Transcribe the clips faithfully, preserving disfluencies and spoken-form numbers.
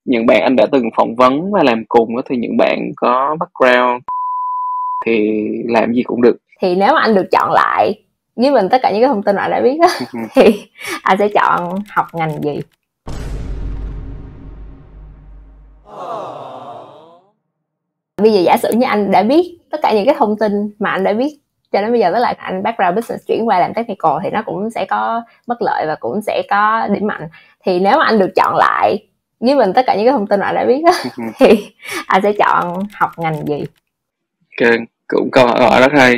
những bạn anh đã từng phỏng vấn và làm cùng á, thì những bạn có background thì làm gì cũng được. Thì nếu mà anh được chọn lại với mình tất cả những cái thông tin mà anh đã biết á, thì anh sẽ chọn học ngành gì? Bây giờ giả sử như anh đã biết tất cả những cái thông tin mà anh đã biết cho đến bây giờ, tức là anh background business chuyển qua làm technical thì nó cũng sẽ có bất lợi và cũng sẽ có điểm mạnh. Thì nếu mà anh được chọn lại với mình tất cả những cái thông tin mà anh đã biết á, thì anh sẽ chọn học ngành gì? Ok, cũng câu hỏi rất hay.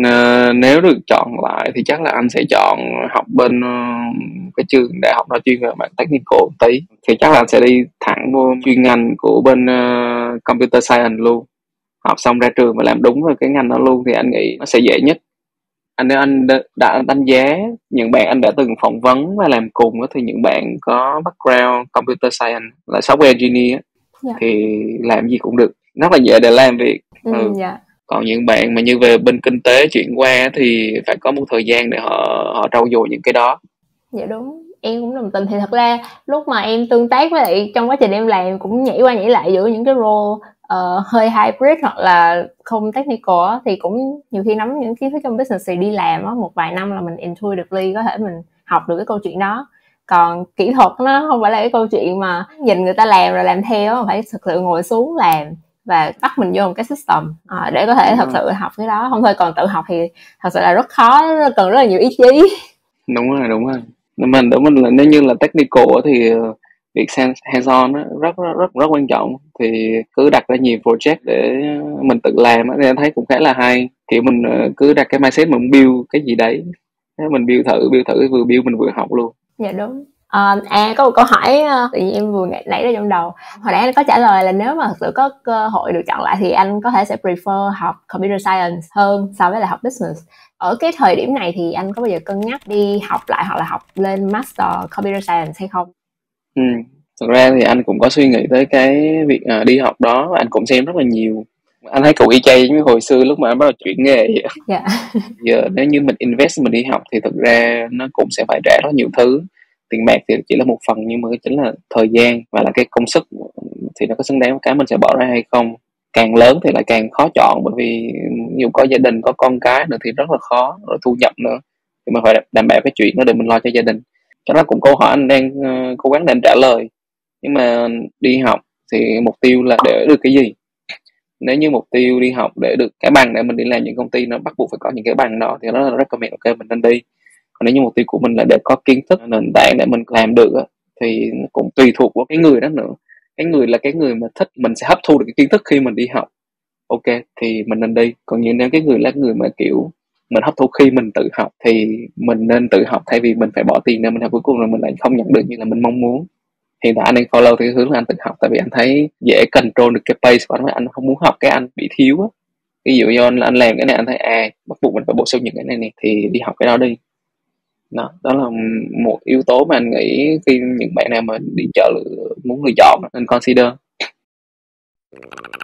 N- nếu được chọn lại thì chắc là anh sẽ chọn học bên uh, cái trường đại học nó chuyên về mạng technical một tí, thì chắc là anh sẽ đi thẳng vô chuyên ngành của bên uh, computer science luôn. Học xong ra trường và làm đúng về cái ngành đó luôn thì anh nghĩ nó sẽ dễ nhất. Anh nếu anh đã, đã đánh giá những bạn anh đã từng phỏng vấn và làm cùng đó, thì những bạn có background computer science là software engineer Dạ. thì làm gì cũng được, rất là dễ để làm việc. Ừ, ừ. dạ. Còn những bạn mà như về bên kinh tế chuyển qua thì phải có một thời gian để họ họ trau dồi những cái đó. Dạ đúng, em cũng đồng tình. Thì thật ra lúc mà em tương tác với lại trong quá trình em làm cũng nhảy qua nhảy lại giữa những cái role uh, hơi hybrid hoặc là không technical á, thì cũng nhiều khi nắm những kiến thức trong business thì đi làm á, một vài năm là mình intuitively có thể mình học được cái câu chuyện đó. Còn kỹ thuật nó không phải là cái câu chuyện mà nhìn người ta làm rồi làm theo, mà phải thực sự ngồi xuống làm và bắt mình vô một cái system uh, để có thể thật sự học cái đó. Không thôi còn tự học thì thật sự là rất khó, nó cần rất là nhiều ý chí. Đúng rồi, đúng rồi. Nhưng mà đối với mình là nếu như là technical thì việc hands on rất rất rất rất quan trọng, thì cứ đặt ra nhiều project để mình tự làm thì anh thấy cũng khá là hay. Kiểu mình cứ đặt cái mindset mình build cái gì đấy, mình build thử build thử vừa build mình vừa học luôn. Dạ đúng. À, à có một câu hỏi tự nhiên em vừa nảy ra trong đầu. Hồi nãy anh có trả lời là nếu mà thực sự có cơ hội được chọn lại thì anh có thể sẽ prefer học computer science hơn so với là học business. Ở cái thời điểm này thì anh có bao giờ cân nhắc đi học lại hoặc là học lên master computer science hay không? Ừ. Thực ra thì anh cũng có suy nghĩ tới cái việc uh, đi học đó, anh cũng xem rất là nhiều. Anh thấy cũng y chang như hồi xưa lúc mà anh bắt đầu chuyển nghề vậy. Dạ. Giờ nếu như mình invest mình đi học thì thực ra nó cũng sẽ phải trả rất nhiều thứ. Tiền bạc thì chỉ là một phần, nhưng mà cái chính là thời gian và là cái công sức thì nó có xứng đáng với cái mình sẽ bỏ ra hay không. Càng lớn thì lại càng khó chọn, bởi vì dù có gia đình có con cái nữa thì rất là khó, rồi thu nhập nữa thì mình phải đảm bảo cái chuyện đó để mình lo cho gia đình. Cho đó cũng câu hỏi anh đang uh, cố gắng để anh trả lời. Nhưng mà đi học thì mục tiêu là để được cái gì? Nếu như mục tiêu đi học để được cái bằng để mình đi làm những công ty nó bắt buộc phải có những cái bằng đó thì nó rất recommend ok mình nên đi. Còn nếu như mục tiêu của mình là để có kiến thức nền tảng để mình làm được á, thì cũng tùy thuộc vào cái người đó nữa. Cái người là cái người mà thích, mình sẽ hấp thu được cái kiến thức khi mình đi học, ok thì mình nên đi. Còn như nếu cái người là người mà kiểu mình hấp thu khi mình tự học thì mình nên tự học, thay vì mình phải bỏ tiền để mình học, cuối cùng là mình lại không nhận được như là mình mong muốn. Hiện tại anh đang follow theo hướng là anh tự học, tại vì anh thấy dễ control được cái pace của anh, anh không muốn học cái anh bị thiếu á. Ví dụ như anh, anh làm cái này anh thấy à bắt buộc mình phải bổ sung những cái này này thì đi học cái đó đi. Đó, đó là một yếu tố mà anh nghĩ khi những bạn nào mà đi chợ muốn lựa chọn nên consider.